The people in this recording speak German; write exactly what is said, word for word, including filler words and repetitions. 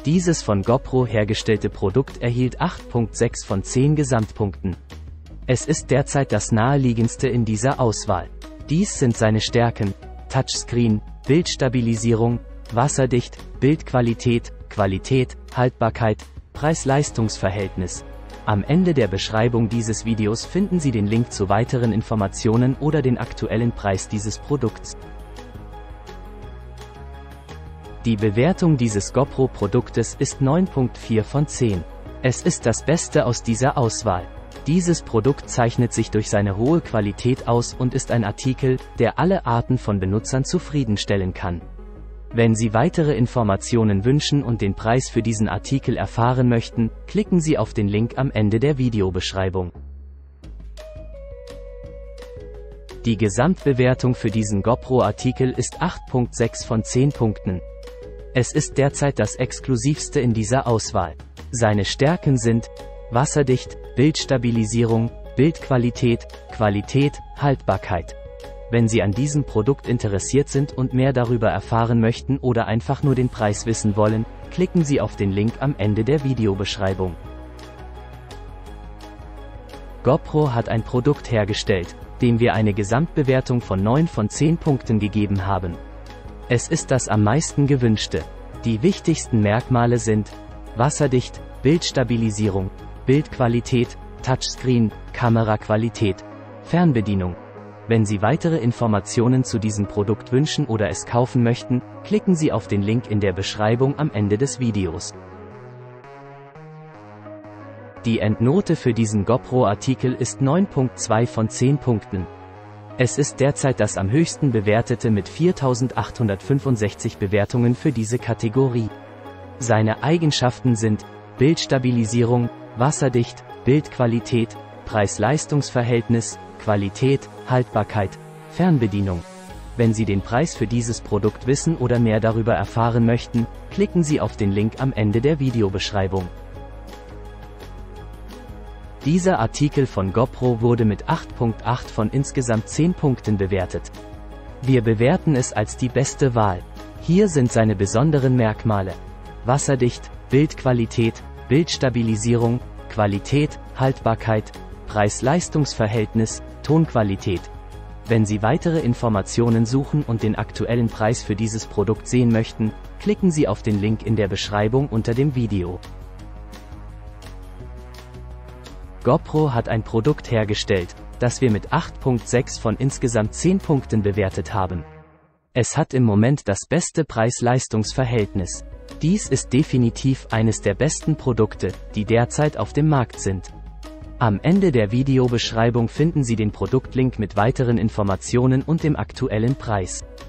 Dieses von GoPro hergestellte Produkt erhielt acht Komma sechs von zehn Gesamtpunkten. Es ist derzeit das naheliegendste in dieser Auswahl. Dies sind seine Stärken: Touchscreen, Bildstabilisierung, wasserdicht, Bildqualität, Qualität, Haltbarkeit, Preis-Leistungs-Verhältnis. Am Ende der Beschreibung dieses Videos finden Sie den Link zu weiteren Informationen oder den aktuellen Preis dieses Produkts. Die Bewertung dieses GoPro-Produktes ist neun Komma vier von zehn. Es ist das Beste aus dieser Auswahl. Dieses Produkt zeichnet sich durch seine hohe Qualität aus und ist ein Artikel, der alle Arten von Benutzern zufriedenstellen kann. Wenn Sie weitere Informationen wünschen und den Preis für diesen Artikel erfahren möchten, klicken Sie auf den Link am Ende der Videobeschreibung. Die Gesamtbewertung für diesen GoPro-Artikel ist acht Komma sechs von zehn Punkten. Es ist derzeit das exklusivste in dieser Auswahl. Seine Stärken sind: wasserdicht, Bildstabilisierung, Bildqualität, Qualität, Haltbarkeit. Wenn Sie an diesem Produkt interessiert sind und mehr darüber erfahren möchten oder einfach nur den Preis wissen wollen, klicken Sie auf den Link am Ende der Videobeschreibung. GoPro hat ein Produkt hergestellt, dem wir eine Gesamtbewertung von neun von zehn Punkten gegeben haben. Es ist das am meisten gewünschte. Die wichtigsten Merkmale sind: wasserdicht, Bildstabilisierung, Bildqualität, Touchscreen, Kameraqualität, Fernbedienung. Wenn Sie weitere Informationen zu diesem Produkt wünschen oder es kaufen möchten, klicken Sie auf den Link in der Beschreibung am Ende des Videos. Die Endnote für diesen GoPro-Artikel ist neun Komma zwei von zehn Punkten. Es ist derzeit das am höchsten bewertete mit viertausendachthundertfünfundsechzig Bewertungen für diese Kategorie. Seine Eigenschaften sind: Bildstabilisierung, wasserdicht, Bildqualität, Preis-Leistungs-Verhältnis, Qualität, Haltbarkeit, Fernbedienung. Wenn Sie den Preis für dieses Produkt wissen oder mehr darüber erfahren möchten, klicken Sie auf den Link am Ende der Videobeschreibung. Dieser Artikel von GoPro wurde mit acht Komma acht von insgesamt zehn Punkten bewertet. Wir bewerten es als die beste Wahl. Hier sind seine besonderen Merkmale: wasserdicht, Bildqualität, Bildstabilisierung, Qualität, Haltbarkeit, Preis-Leistungs-Verhältnis, Tonqualität. Wenn Sie weitere Informationen suchen und den aktuellen Preis für dieses Produkt sehen möchten, klicken Sie auf den Link in der Beschreibung unter dem Video. GoPro hat ein Produkt hergestellt, das wir mit acht Komma sechs von insgesamt zehn Punkten bewertet haben. Es hat im Moment das beste Preis-Leistungs-Verhältnis. Dies ist definitiv eines der besten Produkte, die derzeit auf dem Markt sind. Am Ende der Videobeschreibung finden Sie den Produktlink mit weiteren Informationen und dem aktuellen Preis.